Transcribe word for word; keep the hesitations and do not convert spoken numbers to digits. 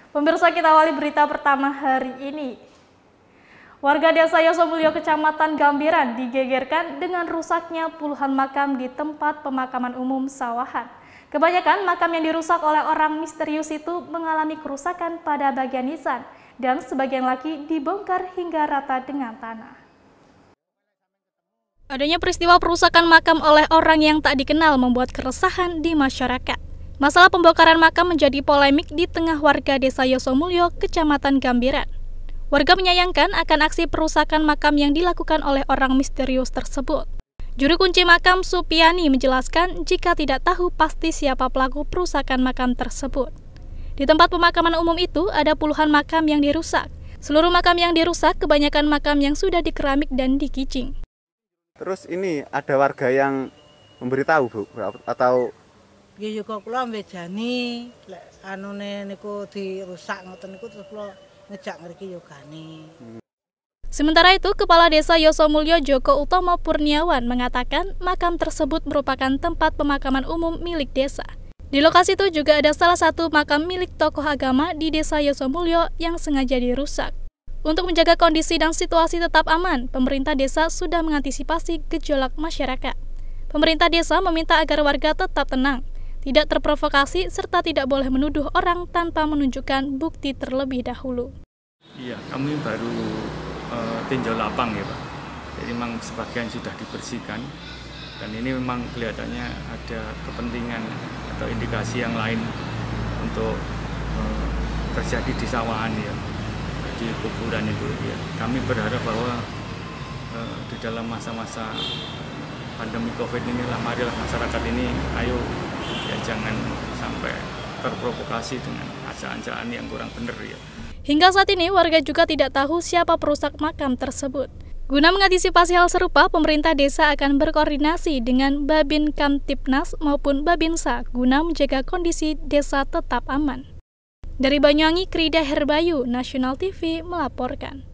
Pemirsa, kita awali berita pertama hari ini. Warga Desa Yosomulyo, Kecamatan Gambiran digegerkan dengan rusaknya puluhan makam di tempat pemakaman umum Sawahan. Kebanyakan makam yang dirusak oleh orang misterius itu mengalami kerusakan pada bagian nisan dan sebagian lagi dibongkar hingga rata dengan tanah. Adanya peristiwa perusakan makam oleh orang yang tak dikenal membuat keresahan di masyarakat. Masalah pembongkaran makam menjadi polemik di tengah warga Desa Yosomulyo, Kecamatan Gambiran. Warga menyayangkan akan aksi perusakan makam yang dilakukan oleh orang misterius tersebut. Juru kunci makam Supiani menjelaskan jika tidak tahu pasti siapa pelaku perusakan makam tersebut. Di tempat pemakaman umum itu ada puluhan makam yang dirusak. Seluruh makam yang dirusak kebanyakan makam yang sudah dikeramik dan dikicing. Terus ini ada warga yang memberitahu, Bu, atau nggih kok kula mbejani lek anune niku dirusak ngoten niku terus kula ngejak ngriki yogane. Sementara itu, Kepala Desa Yosomulyo Joko Utomo Purniawan mengatakan makam tersebut merupakan tempat pemakaman umum milik desa. Di lokasi itu juga ada salah satu makam milik tokoh agama di Desa Yosomulyo yang sengaja dirusak. Untuk menjaga kondisi dan situasi tetap aman, pemerintah desa sudah mengantisipasi gejolak masyarakat. Pemerintah desa meminta agar warga tetap tenang, tidak terprovokasi, serta tidak boleh menuduh orang tanpa menunjukkan bukti terlebih dahulu. Iya, kami baru uh, tinjau lapang ya Pak. Jadi memang sebagian sudah dibersihkan dan ini memang kelihatannya ada kepentingan atau indikasi yang lain untuk uh, terjadi di Sawahan ya, di kuburan itu ya. Kami berharap bahwa uh, di dalam masa-masa pandemi COVID ini lah, marilah masyarakat ini ayo ya jangan sampai terprovokasi dengan acaan-acaan yang kurang benar ya. Hingga saat ini warga juga tidak tahu siapa perusak makam tersebut. Guna mengantisipasi hal serupa, pemerintah desa akan berkoordinasi dengan Babin Kamtipnas maupun Babinsa guna menjaga kondisi desa tetap aman. Dari Banyuwangi, Krida Herbayu, Nasional T V melaporkan.